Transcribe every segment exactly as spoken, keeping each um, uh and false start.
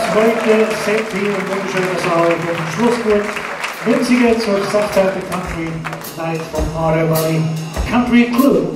heute sehr viel und wunderschön, dass auch im Schlussgut Münziger zur sechzehnten Country Night vom Aro Valley Country Club.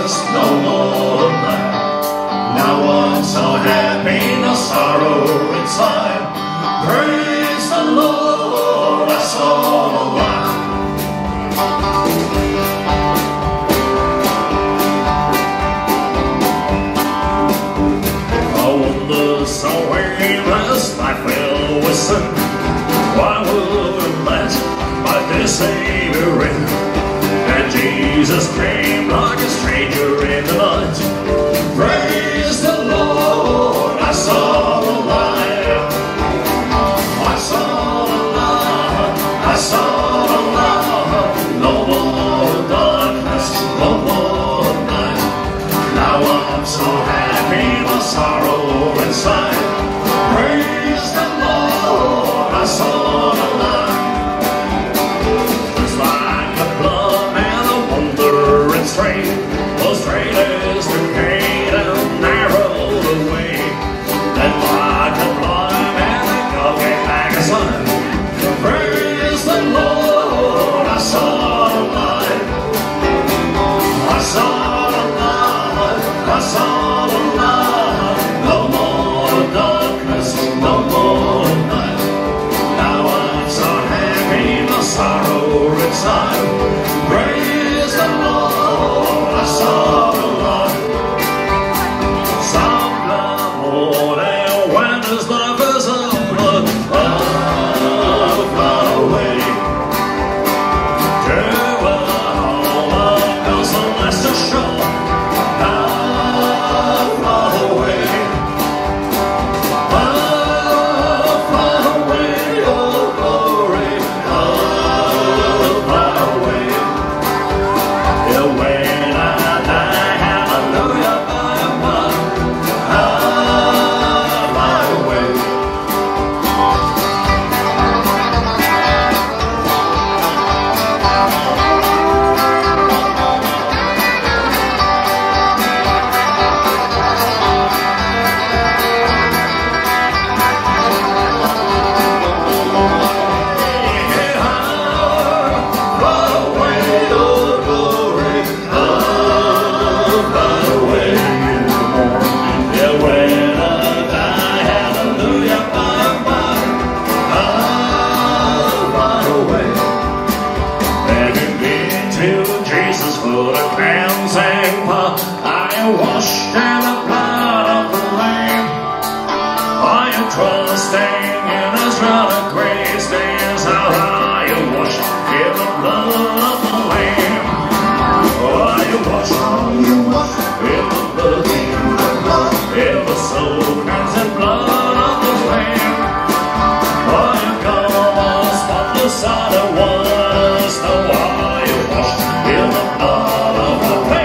darkness, no more black. Now I'm so happy, no sorrow inside. Praise the Lord, that's all a while. I wonder somewhere this life will listen. Why wouldn't last my dear Savior in? And Jesus came like a stranger in the night. Praise the Lord, I saw the light. I saw the light, I saw the light. No more darkness, no more night. Now I'm so happy, no sorrow inside. Praise the Lord, I saw the light. It's like a plum and a wandering straight. Oh, straight as the gate and narrow the way. And like a plum and a coffee like a sun. Praise the Lord, I saw the light. I saw the light, I saw the light. No more darkness, no more night. Now I'm so happy, no sorrow inside. Praise the Lord, I saw the light. Some morning when this life is a blood, I'll fly away to a home of God's celestial shore. I'll fly away, I'll fly away, oh glory, I'll fly away. Yeah, when I die, hallelujah, by and by, I'll fly away. Jesus for the cleansing power, I am washed in the blood of the Lamb. I am trusting in His rather grace. There's how I am washed in the blood of the Lamb. I am washed in the blood, in the soul cleansing blood of the Lamb. I am gone spotless out of one snow. I am washed in the blood of the Lamb.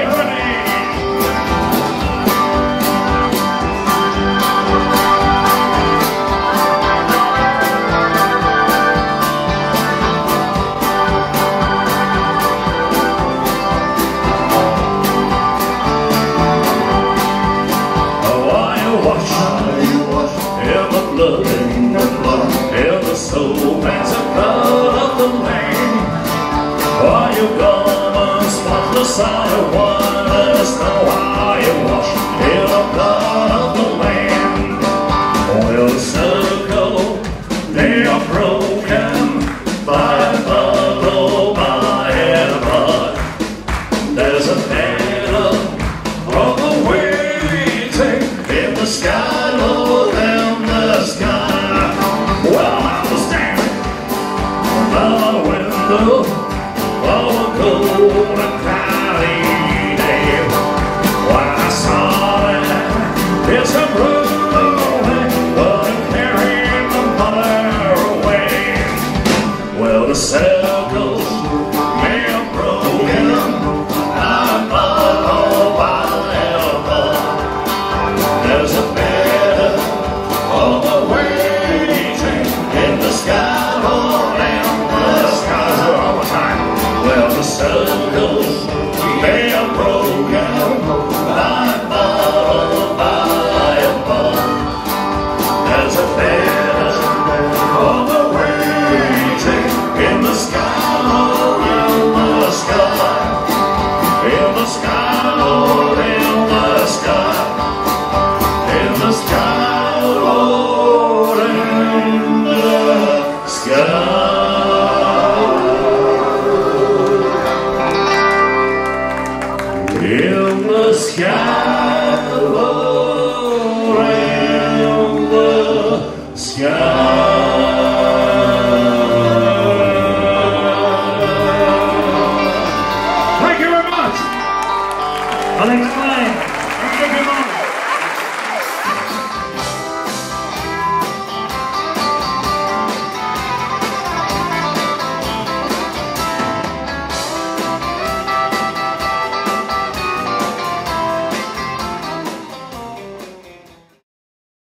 Oh, I am washed in the blood, in the soul cleansing blood of the Lamb. Are you gone spotless out of one snow? I am washed in the blood of the Lamb. Oil circle, they are broken by and blood, oh, by and blood. There's a banner of the waiting in the sky, Lord, in the sky. Well, I was standing by the window of a cold and cloudy day. When I saw that it's a rolling, but I'm carrying the mother away. Well, the circles may have broken, I'm all by and by. There's a bed of the waiting in the sky, Lord, in the skies all the time. Well, the circles may have broken by and by and by. There's a bed of the waiting in the sky, Lord, in the sky, in the sky, Lord. around the sky, around the sky. Alex Klein, thank you very much.